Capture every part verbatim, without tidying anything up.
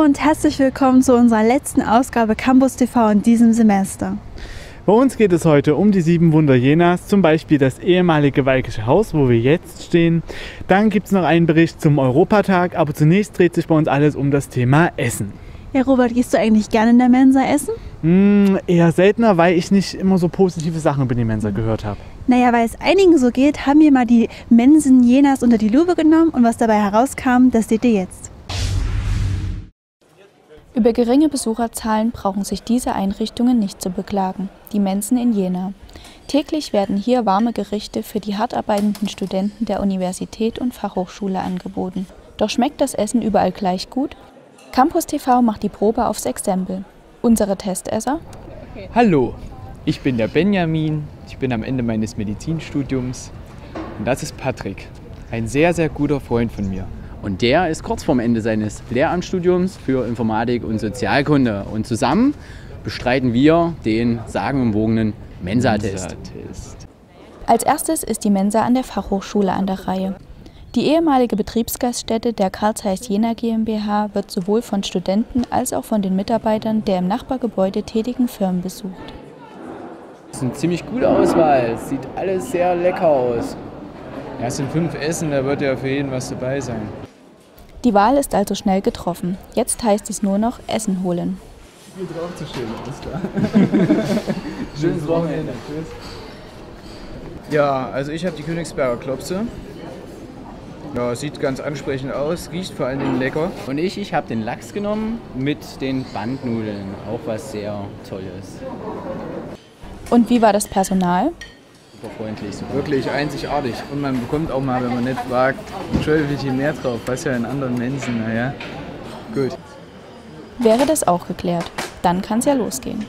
Hallo und herzlich willkommen zu unserer letzten Ausgabe Campus T V in diesem Semester. Bei uns geht es heute um die sieben Wunder Jenas, zum Beispiel das ehemalige Walkische Haus, wo wir jetzt stehen. Dann gibt es noch einen Bericht zum Europatag, aber zunächst dreht sich bei uns alles um das Thema Essen. Ja, Robert, gehst du eigentlich gerne in der Mensa essen? Hm, eher seltener, weil ich nicht immer so positive Sachen über die Mensa gehört habe. Naja, weil es einigen so geht, haben wir mal die Mensen Jenas unter die Lupe genommen und was dabei herauskam, das seht ihr jetzt. Über geringe Besucherzahlen brauchen sich diese Einrichtungen nicht zu beklagen, die Mensen in Jena. Täglich werden hier warme Gerichte für die hart arbeitenden Studenten der Universität und Fachhochschule angeboten. Doch schmeckt das Essen überall gleich gut? Campus T V macht die Probe aufs Exempel. Unsere Testesser? Hallo, ich bin der Benjamin, ich bin am Ende meines Medizinstudiums und das ist Patrick, ein sehr, sehr guter Freund von mir. Und der ist kurz vorm Ende seines Lehramtsstudiums für Informatik und Sozialkunde. Und zusammen bestreiten wir den sagenumwogenen Mensa-Test. Mensa-Test. Als erstes ist die Mensa an der Fachhochschule an der Reihe. Die ehemalige Betriebsgaststätte der Carl Zeiss Jena GmbH wird sowohl von Studenten als auch von den Mitarbeitern der im Nachbargebäude tätigen Firmen besucht. Das ist eine ziemlich gute Auswahl, es sieht alles sehr lecker aus. Ja, es sind fünf Essen, da wird ja für jeden was dabei sein. Die Wahl ist also schnell getroffen. Jetzt heißt es nur noch Essen holen. Viel drauf zu stehen, alles klar. Schönes Wochenende. Tschüss. Ja, also ich habe die Königsberger Klopse. Ja, sieht ganz ansprechend aus, riecht vor allen Dingen lecker. Und ich, ich habe den Lachs genommen mit den Bandnudeln, auch was sehr Tolles. Und wie war das Personal? Freundlich. Wirklich einzigartig. Und man bekommt auch mal, wenn man nicht fragt, ein Schöllchen mehr drauf, was ja in anderen Mensen, naja. Gut. Wäre das auch geklärt, dann kann es ja losgehen.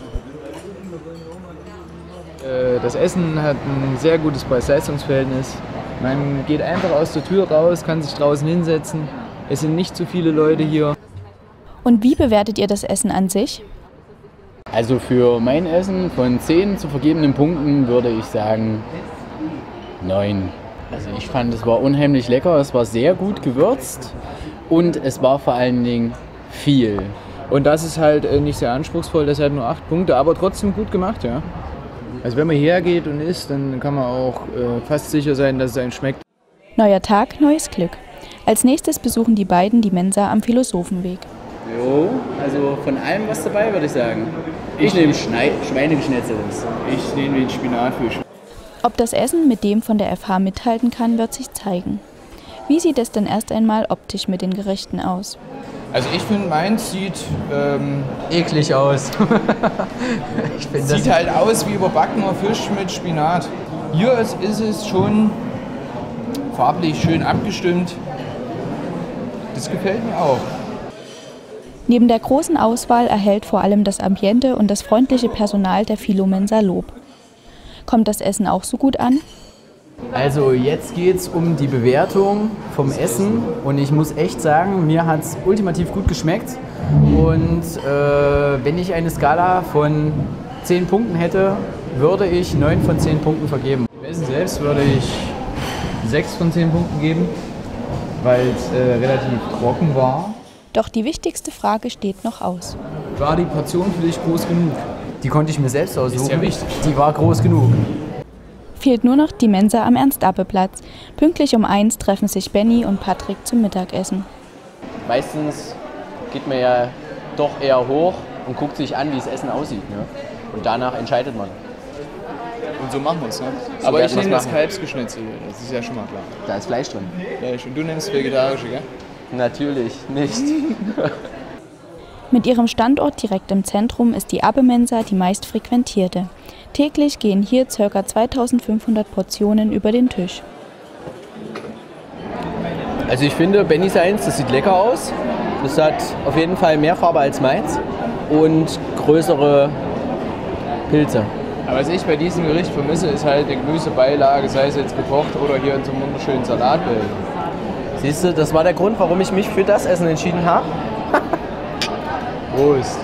Das Essen hat ein sehr gutes Preis-Leistungs-Verhältnis. Man geht einfach aus der Tür raus, kann sich draußen hinsetzen. Es sind nicht zu viele Leute hier. Und wie bewertet ihr das Essen an sich? Also für mein Essen von zehn zu vergebenen Punkten würde ich sagen neun. Also ich fand, es war unheimlich lecker, es war sehr gut gewürzt und es war vor allen Dingen viel. Und das ist halt nicht sehr anspruchsvoll, das hat nur acht Punkte, aber trotzdem gut gemacht, ja. Also wenn man hergeht und isst, dann kann man auch äh, fast sicher sein, dass es einem schmeckt. Neuer Tag, neues Glück. Als nächstes besuchen die beiden die Mensa am Philosophenweg. Jo, also von allem was dabei, würde ich sagen. Ich, ich nehme Schweinegeschnetzeltes. Ich nehme den Spinatfisch. Ob das Essen mit dem von der F H mithalten kann, wird sich zeigen. Wie sieht es denn erst einmal optisch mit den Gerichten aus? Also ich finde, meins sieht ähm, eklig aus. ich find, sieht halt aus wie überbackener Fisch mit Spinat. Hier ist, ist es schon farblich schön abgestimmt. Das gefällt mir auch. Neben der großen Auswahl erhält vor allem das Ambiente und das freundliche Personal der Philomensa Lob. Kommt das Essen auch so gut an? Also jetzt geht es um die Bewertung vom Essen und ich muss echt sagen, mir hat es ultimativ gut geschmeckt und äh, wenn ich eine Skala von zehn Punkten hätte, würde ich neun von zehn Punkten vergeben. Im Essen selbst würde ich sechs von zehn Punkten geben, weil es äh, relativ trocken war. Doch die wichtigste Frage steht noch aus. War die Portion für dich groß genug? Die konnte ich mir selbst aussuchen. Ist ja wichtig. Die war groß genug. Fehlt nur noch die Mensa am Ernst-Abbe-Platz. Pünktlich um eins treffen sich Benny und Patrick zum Mittagessen. Meistens geht man ja doch eher hoch und guckt sich an, wie das Essen aussieht. Ne? Und danach entscheidet man. Und so machen wir es, ne? So Aber ich werden nehme wir's das machen. Kalbsgeschnitzel hier, das ist ja schon mal klar. Da ist Fleisch drin. Fleisch. Und du nimmst vegetarische, gell? Natürlich nicht. Mit ihrem Standort direkt im Zentrum ist die Abbe-Mensa die meist frequentierte. Täglich gehen hier ca. zweitausendfünfhundert Portionen über den Tisch. Also ich finde, Benny seins, das sieht lecker aus. Das hat auf jeden Fall mehr Farbe als meins und größere Pilze. Aber was ich bei diesem Gericht vermisse, ist halt die Gemüsebeilage, sei es jetzt gekocht oder hier in so einem wunderschönen Salatbild. Siehst du, das war der Grund, warum ich mich für das Essen entschieden habe. Prost!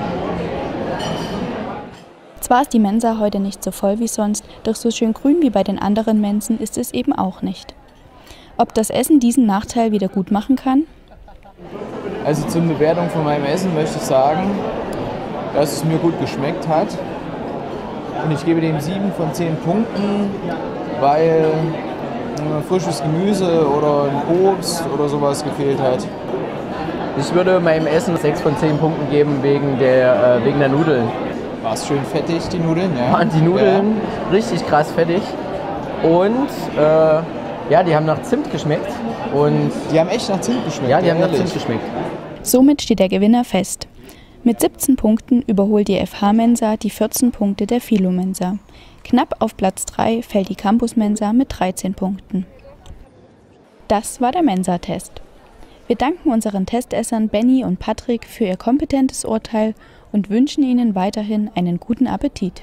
Zwar ist die Mensa heute nicht so voll wie sonst, doch so schön grün wie bei den anderen Mensen ist es eben auch nicht. Ob das Essen diesen Nachteil wieder gut machen kann? Also zur Bewertung von meinem Essen möchte ich sagen, dass es mir gut geschmeckt hat. Und ich gebe dem sieben von zehn Punkten, weil äh, frisches Gemüse oder ein Obst oder sowas gefehlt hat. Ich würde meinem Essen sechs von zehn Punkten geben wegen der, äh, wegen der Nudeln. War es schön fettig, die Nudeln? Ja. Waren die Nudeln ja. richtig krass fettig. Und äh, ja, die haben nach Zimt geschmeckt. Und die haben echt nach Zimt geschmeckt? Ja, die ja, haben ehrlich. nach Zimt geschmeckt. Somit steht der Gewinner fest. Mit siebzehn Punkten überholt die F H-Mensa die vierzehn Punkte der Philo-Mensa. Knapp auf Platz drei fällt die Campus-Mensa mit dreizehn Punkten. Das war der Mensa-Test. Wir danken unseren Testessern Benny und Patrick für ihr kompetentes Urteil und wünschen ihnen weiterhin einen guten Appetit.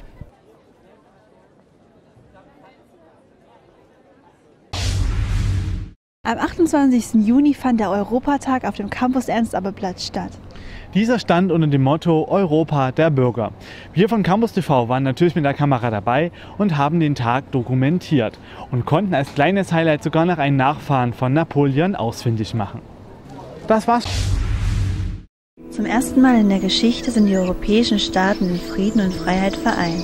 Am achtundzwanzigsten Juni fand der Europatag auf dem Campus Ernst-Abbe-Platz statt. Dieser stand unter dem Motto Europa der Bürger. Wir von Campus T V waren natürlich mit der Kamera dabei und haben den Tag dokumentiert und konnten als kleines Highlight sogar noch einen Nachfahren von Napoleon ausfindig machen. Das war's. Zum ersten Mal in der Geschichte sind die europäischen Staaten in Frieden und Freiheit vereint.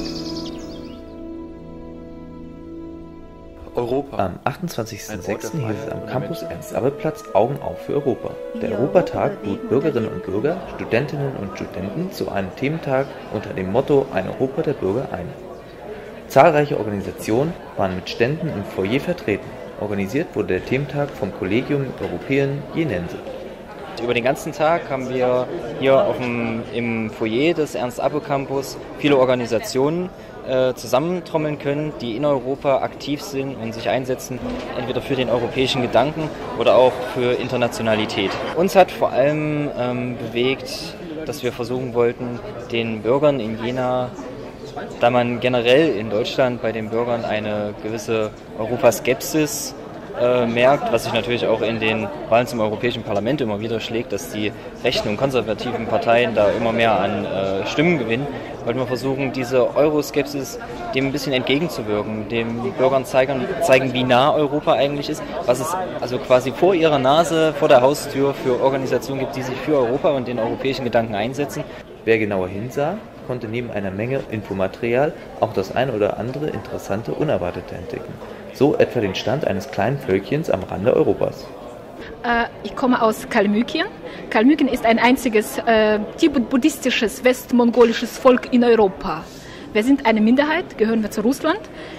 Europa. Am achtundzwanzigsten sechsten hieß es am Campus Ernst-Abbe-Platz Augen auf für Europa. Der Europatag lud Bürgerinnen und Bürger, Studentinnen und Studenten zu einem Thementag unter dem Motto Ein Europa der Bürger ein. Zahlreiche Organisationen waren mit Ständen im Foyer vertreten. Organisiert wurde der Thementag vom Collegium Europaeum Jenense. Über den ganzen Tag haben wir hier auf dem, im Foyer des Ernst-Abbe-Campus viele Organisationen äh, zusammentrommeln können, die in Europa aktiv sind und sich einsetzen, entweder für den europäischen Gedanken oder auch für Internationalität. Uns hat vor allem ähm, bewegt, dass wir versuchen wollten, den Bürgern in Jena, da man generell in Deutschland bei den Bürgern eine gewisse Europaskepsis Äh, merkt, was sich natürlich auch in den Wahlen zum Europäischen Parlament immer wieder schlägt, dass die rechten und konservativen Parteien da immer mehr an äh, Stimmen gewinnen, wollten wir versuchen, diese Euroskepsis dem ein bisschen entgegenzuwirken, den Bürgern zeigen, zeigen, wie nah Europa eigentlich ist, was es also quasi vor ihrer Nase, vor der Haustür für Organisationen gibt, die sich für Europa und den europäischen Gedanken einsetzen. Wer genauer hinsah, konnte neben einer Menge Infomaterial auch das ein oder andere Interessante Unerwartete entdecken. So etwa den Stand eines kleinen Völkchens am Rande Europas. Äh, ich komme aus Kalmykien. Kalmykien ist ein einziges äh, tibet-buddhistisches westmongolisches Volk in Europa. Wir sind eine Minderheit, gehören wir zu Russland.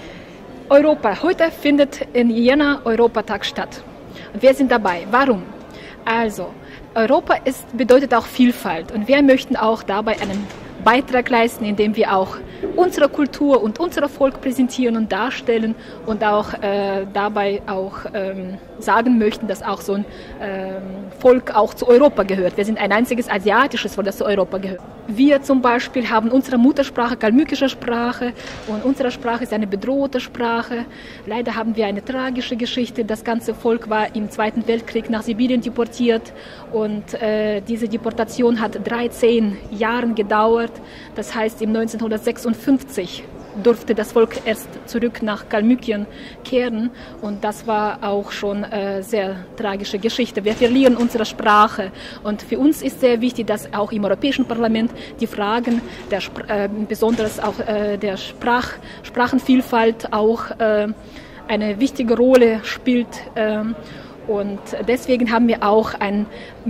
Europa, heute findet in Jena Europatag statt. Und wir sind dabei. Warum? Also, Europa ist, bedeutet auch Vielfalt und wir möchten auch dabei einen Beitrag leisten, indem wir auch unsere Kultur und unser Volk präsentieren und darstellen und auch äh, dabei auch ähm, sagen möchten, dass auch so ein ähm, Volk auch zu Europa gehört. Wir sind ein einziges asiatisches Volk, das zu Europa gehört. Wir zum Beispiel haben unsere Muttersprache, kalmykische Sprache, und unsere Sprache ist eine bedrohte Sprache. Leider haben wir eine tragische Geschichte. Das ganze Volk war im Zweiten Weltkrieg nach Sibirien deportiert und äh, diese Deportation hat dreizehn Jahre gedauert. Das heißt, im neunzehnhundertsechsundfünfzig durfte das Volk erst zurück nach Kalmykien kehren und das war auch schon eine sehr tragische Geschichte. Wir verlieren unsere Sprache und für uns ist sehr wichtig, dass auch im Europäischen Parlament die Fragen, der, äh, besonders auch äh, der Sprach, Sprachenvielfalt auch äh, eine wichtige Rolle spielt. Äh, Und deswegen haben wir auch ein,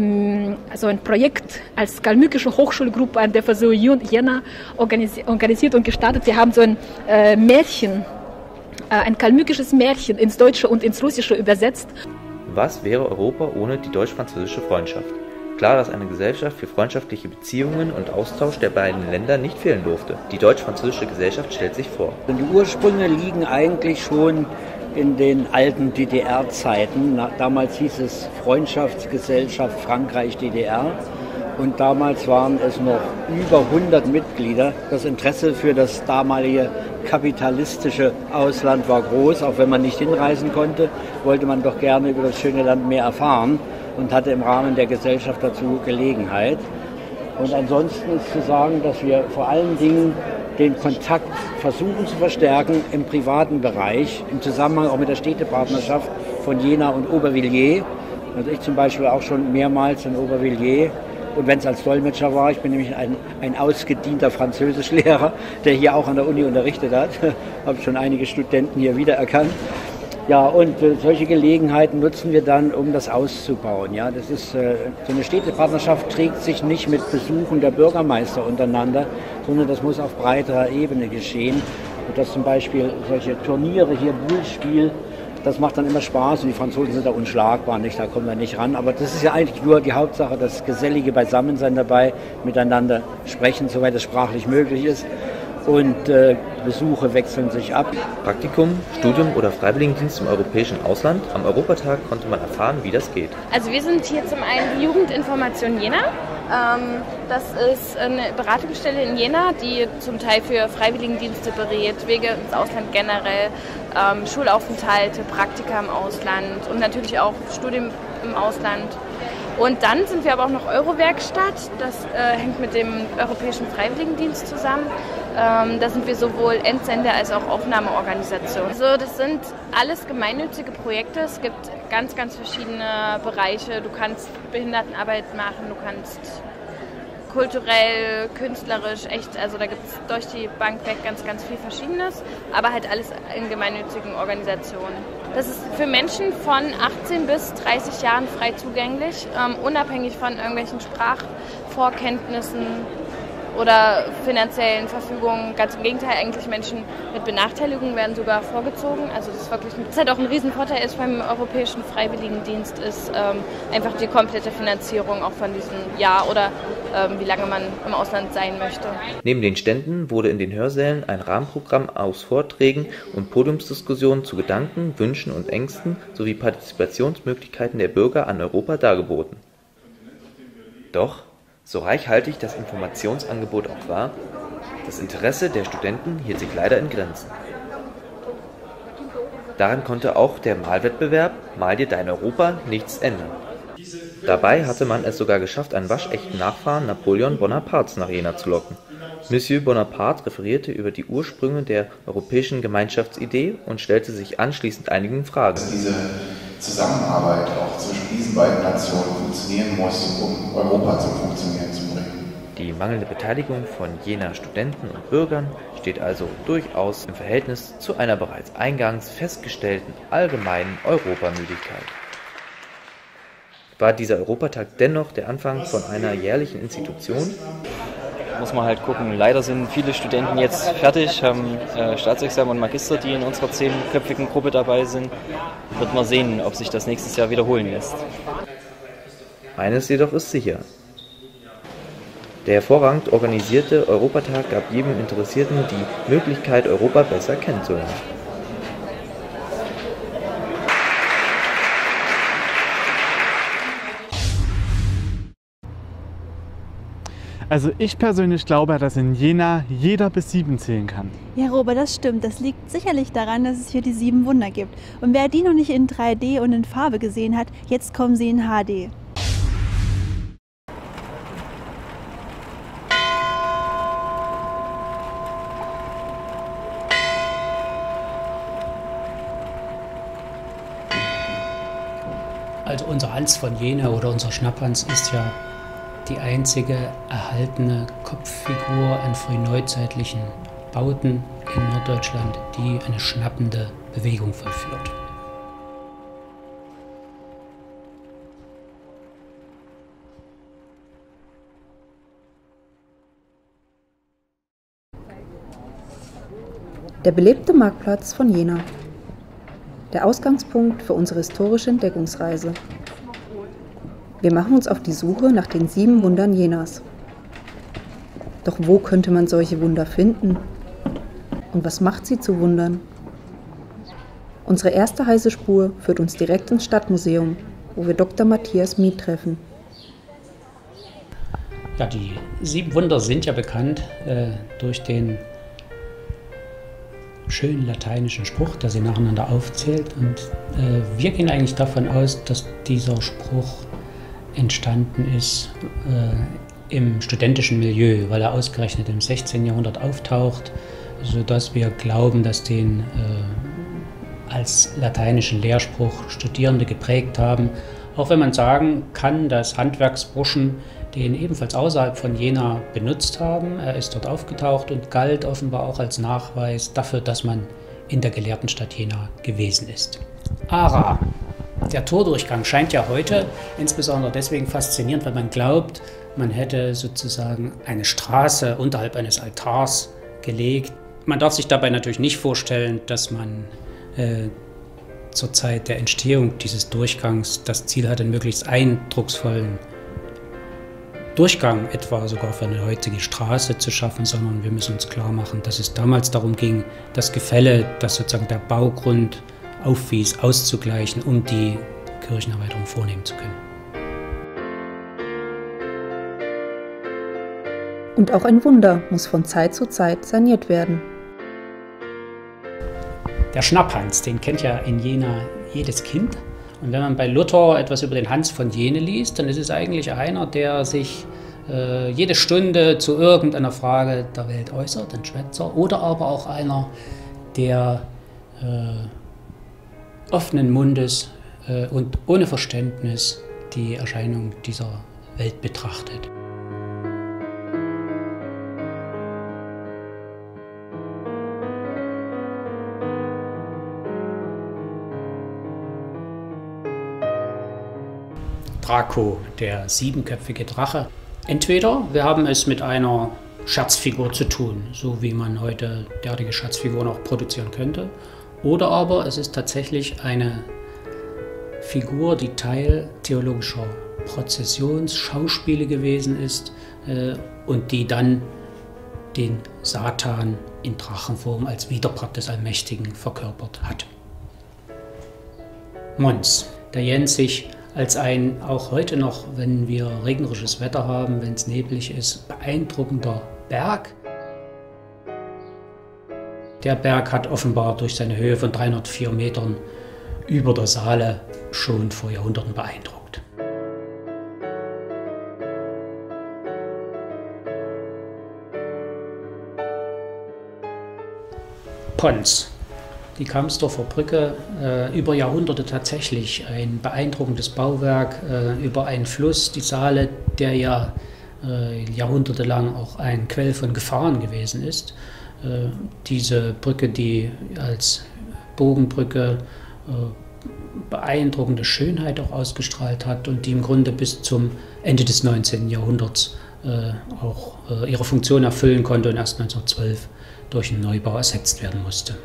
also ein Projekt als kalmykische Hochschulgruppe an der F S U Jena organisiert und gestartet. Wir haben so ein äh, Märchen, äh, ein kalmykisches Märchen ins Deutsche und ins Russische übersetzt. Was wäre Europa ohne die deutsch-französische Freundschaft? Klar, dass eine Gesellschaft für freundschaftliche Beziehungen und Austausch der beiden Länder nicht fehlen durfte. Die deutsch-französische Gesellschaft stellt sich vor. Die Ursprünge liegen eigentlich schon in den alten D D R-Zeiten. Damals hieß es Freundschaftsgesellschaft Frankreich-D D R und damals waren es noch über hundert Mitglieder. Das Interesse für das damalige kapitalistische Ausland war groß, auch wenn man nicht hinreisen konnte, wollte man doch gerne über das schöne Land mehr erfahren und hatte im Rahmen der Gesellschaft dazu Gelegenheit. Und ansonsten ist zu sagen, dass wir vor allen Dingen den Kontakt versuchen zu verstärken im privaten Bereich, im Zusammenhang auch mit der Städtepartnerschaft von Jena und Aubervilliers, Also ich zum Beispiel auch schon mehrmals in Aubervilliers. Und wenn es als Dolmetscher war, ich bin nämlich ein, ein ausgedienter Französischlehrer, der hier auch an der Uni unterrichtet hat, habe schon einige Studenten hier wiedererkannt. Ja, und äh, solche Gelegenheiten nutzen wir dann, um das auszubauen. Ja, das ist, äh, so eine Städtepartnerschaft trägt sich nicht mit Besuchen der Bürgermeister untereinander, sondern das muss auf breiterer Ebene geschehen. Und dass zum Beispiel solche Turniere hier, Boule-Spiel, das macht dann immer Spaß und die Franzosen sind da unschlagbar, nicht? Da kommen wir nicht ran. Aber das ist ja eigentlich nur die Hauptsache, das gesellige Beisammensein dabei, miteinander sprechen, soweit es sprachlich möglich ist. Und äh, Besuche wechseln sich ab. Praktikum, Studium oder Freiwilligendienst im europäischen Ausland. Am Europatag konnte man erfahren, wie das geht. Also wir sind hier zum einen die Jugendinformation Jena. Ähm, das ist eine Beratungsstelle in Jena, die zum Teil für Freiwilligendienste berät, Wege ins Ausland generell, ähm, Schulaufenthalte, Praktika im Ausland und natürlich auch Studium im Ausland. Und dann sind wir aber auch noch Eurowerkstatt, das äh, hängt mit dem Europäischen Freiwilligendienst zusammen. Ähm, da sind wir sowohl Entsender als auch Aufnahmeorganisation. Also das sind alles gemeinnützige Projekte, es gibt ganz, ganz verschiedene Bereiche. Du kannst Behindertenarbeit machen, du kannst kulturell, künstlerisch, echt, also da gibt es durch die Bank weg ganz, ganz viel Verschiedenes, aber halt alles in gemeinnützigen Organisationen. Das ist für Menschen von achtzehn bis dreißig Jahren frei zugänglich, ähm, unabhängig von irgendwelchen Sprachvorkenntnissen oder finanziellen Verfügungen. Ganz im Gegenteil, eigentlich Menschen mit Benachteiligungen werden sogar vorgezogen. Also das ist wirklich, das halt auch ein Riesenvorteil ist beim Europäischen Freiwilligendienst, ist ähm, einfach die komplette Finanzierung auch von diesem Jahr oder ähm, wie lange man im Ausland sein möchte. Neben den Ständen wurde in den Hörsälen ein Rahmenprogramm aus Vorträgen und Podiumsdiskussionen zu Gedanken, Wünschen und Ängsten sowie Partizipationsmöglichkeiten der Bürger an Europa dargeboten. Doch so reichhaltig das Informationsangebot auch war, das Interesse der Studenten hielt sich leider in Grenzen. Daran konnte auch der Malwettbewerb Mal dir dein Europa nichts ändern. Dabei hatte man es sogar geschafft, einen waschechten Nachfahren Napoleon Bonapartes nach Jena zu locken. Monsieur Bonaparte referierte über die Ursprünge der europäischen Gemeinschaftsidee und stellte sich anschließend einigen Fragen. Diese Zusammenarbeit auch zwischen diesen beiden Nationen funktionieren muss, um Europa zum Funktionieren zu bringen. Die mangelnde Beteiligung von Jener Studenten und Bürgern steht also durchaus im Verhältnis zu einer bereits eingangs festgestellten allgemeinen Europamüdigkeit. War dieser Europatag dennoch der Anfang von einer jährlichen Institution? Muss man halt gucken. Leider sind viele Studenten jetzt fertig, haben äh, Staatsexamen und Magister, die in unserer zehnköpfigen Gruppe dabei sind. Wird man sehen, ob sich das nächstes Jahr wiederholen lässt. Eines jedoch ist sicher. Der hervorragend organisierte Europatag gab jedem Interessierten die Möglichkeit, Europa besser kennenzulernen. Also ich persönlich glaube, dass in Jena jeder bis sieben zählen kann. Ja, Robert, das stimmt. Das liegt sicherlich daran, dass es hier die sieben Wunder gibt. Und wer die noch nicht in drei D und in Farbe gesehen hat, jetzt kommen sie in H D. Also unser Hans von Jena oder unser Schnapphans ist ja die einzige erhaltene Kopffigur an frühneuzeitlichen Bauten in Norddeutschland, die eine schnappende Bewegung vollführt. Der belebte Marktplatz von Jena. Der Ausgangspunkt für unsere historische Entdeckungsreise. Wir machen uns auf die Suche nach den sieben Wundern Jenas. Doch wo könnte man solche Wunder finden? Und was macht sie zu Wundern? Unsere erste heiße Spur führt uns direkt ins Stadtmuseum, wo wir Doktor Matthias Mieth treffen. Ja, die sieben Wunder sind ja bekannt äh, durch den schönen lateinischen Spruch, der sie nacheinander aufzählt. Und äh, wir gehen eigentlich davon aus, dass dieser Spruch entstanden ist äh, im studentischen Milieu, weil er ausgerechnet im sechzehnten Jahrhundert auftaucht, sodass wir glauben, dass den äh, als lateinischen Lehrspruch Studierende geprägt haben Auch wenn man sagen kann, dass Handwerksburschen den ebenfalls außerhalb von Jena benutzt haben. Er ist dort aufgetaucht und galt offenbar auch als Nachweis dafür, dass man in der gelehrten Stadt Jena gewesen ist. Ara. Der Tordurchgang scheint ja heute insbesondere deswegen faszinierend, weil man glaubt, man hätte sozusagen eine Straße unterhalb eines Altars gelegt. Man darf sich dabei natürlich nicht vorstellen, dass man äh, zur Zeit der Entstehung dieses Durchgangs das Ziel hatte, einen möglichst eindrucksvollen Durchgang etwa sogar für eine heutige Straße zu schaffen, sondern wir müssen uns klar machen, dass es damals darum ging, das Gefälle, das sozusagen der Baugrund aufwies, auszugleichen, um die Kirchenerweiterung vornehmen zu können. Und auch ein Wunder muss von Zeit zu Zeit saniert werden. Der Schnapphans, den kennt ja in Jena jedes Kind. Und wenn man bei Luther etwas über den Hans von Jene liest, dann ist es eigentlich einer, der sich äh, jede Stunde zu irgendeiner Frage der Welt äußert, ein Schwätzer, oder aber auch einer, der äh, offenen Mundes äh, und ohne Verständnis die Erscheinung dieser Welt betrachtet. Draco, der siebenköpfige Drache. Entweder wir haben es mit einer Scherzfigur zu tun, so wie man heute derartige Scherzfiguren auch produzieren könnte, oder aber es ist tatsächlich eine Figur, die Teil theologischer Prozessionsschauspiele gewesen ist äh, und die dann den Satan in Drachenform als Widerpart des Allmächtigen verkörpert hat. Mons, der Jens sich als ein, auch heute noch, wenn wir regnerisches Wetter haben, wenn es neblig ist, beeindruckender Berg. Der Berg hat offenbar durch seine Höhe von dreihundertvier Metern über der Saale schon vor Jahrhunderten beeindruckt. Pons. Die Kamsdorfer Brücke, äh, über Jahrhunderte tatsächlich ein beeindruckendes Bauwerk, äh, über einen Fluss, die Saale, der ja äh, jahrhundertelang auch ein Quell von Gefahren gewesen ist. Äh, diese Brücke, die als Bogenbrücke äh, beeindruckende Schönheit auch ausgestrahlt hat und die im Grunde bis zum Ende des neunzehnten Jahrhunderts äh, auch äh, ihre Funktion erfüllen konnte und erst neunzehnhundertzwölf durch einen Neubau ersetzt werden musste.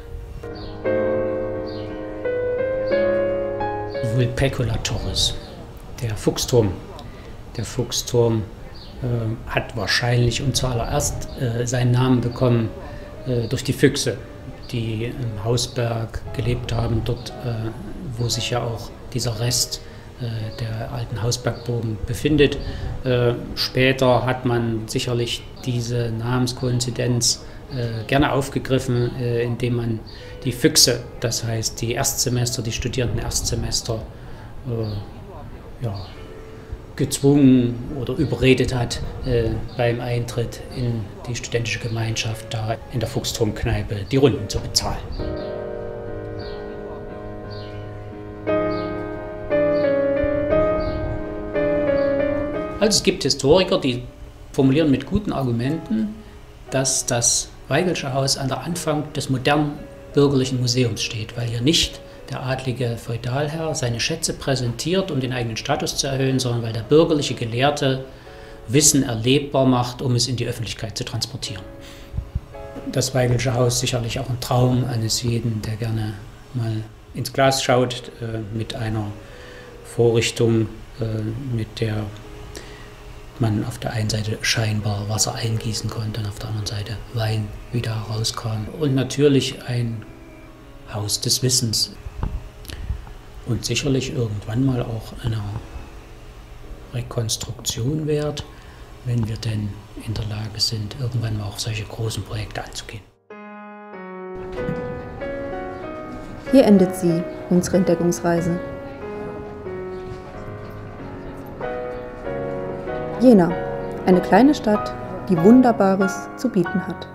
Vulpecula Torres, der Fuchsturm. Der Fuchsturm äh, hat wahrscheinlich und zuallererst äh, seinen Namen bekommen äh, durch die Füchse, die im Hausberg gelebt haben, dort äh, wo sich ja auch dieser Rest äh, der alten Hausbergburgen befindet. Äh, später hat man sicherlich diese Namenskoinzidenz äh, gerne aufgegriffen, äh, indem man die Füchse, das heißt die Erstsemester, die Studierenden Erstsemester, äh, ja, gezwungen oder überredet hat, äh, beim Eintritt in die studentische Gemeinschaft da in der Fuchsturmkneipe die Runden zu bezahlen. Also es gibt Historiker, die formulieren mit guten Argumenten, dass das Weigelsche Haus an der Anfang des modernen bürgerlichen Museums steht, weil hier nicht der adlige Feudalherr seine Schätze präsentiert, um den eigenen Status zu erhöhen, sondern weil der bürgerliche Gelehrte Wissen erlebbar macht, um es in die Öffentlichkeit zu transportieren. Das Weigelsche Haus sicherlich auch ein Traum eines jeden, der gerne mal ins Glas schaut, äh, mit einer Vorrichtung, äh, mit der man auf der einen Seite scheinbar Wasser eingießen konnte und auf der anderen Seite Wein wieder herauskam. Und natürlich ein Haus des Wissens. Und sicherlich irgendwann mal auch einer Rekonstruktion wert, wenn wir denn in der Lage sind, irgendwann mal auch solche großen Projekte anzugehen. Hier endet sie, unsere Entdeckungsreise. Jena, eine kleine Stadt, die Wunderbares zu bieten hat.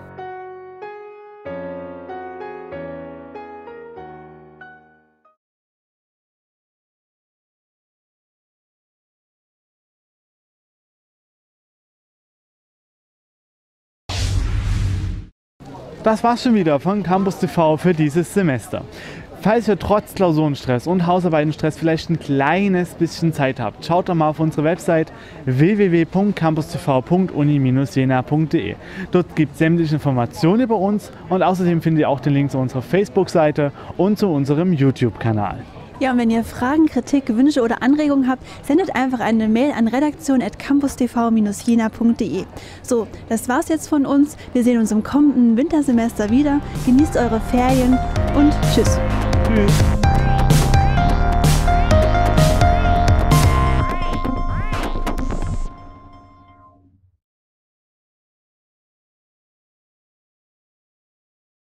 Das war's schon wieder von Campus T V für dieses Semester. Falls ihr trotz Klausurenstress und Hausarbeitenstress vielleicht ein kleines bisschen Zeit habt, schaut doch mal auf unsere Website w w w punkt campus t v punkt uni bindestrich jena punkt de. Dort gibt es sämtliche Informationen über uns und außerdem findet ihr auch den Link zu unserer Facebook-Seite und zu unserem YouTube-Kanal. Ja, und wenn ihr Fragen, Kritik, Wünsche oder Anregungen habt, sendet einfach eine Mail an redaktion at campus t v bindestrich jena punkt de. So, das war's jetzt von uns. Wir sehen uns im kommenden Wintersemester wieder. Genießt eure Ferien und tschüss. Tschüss.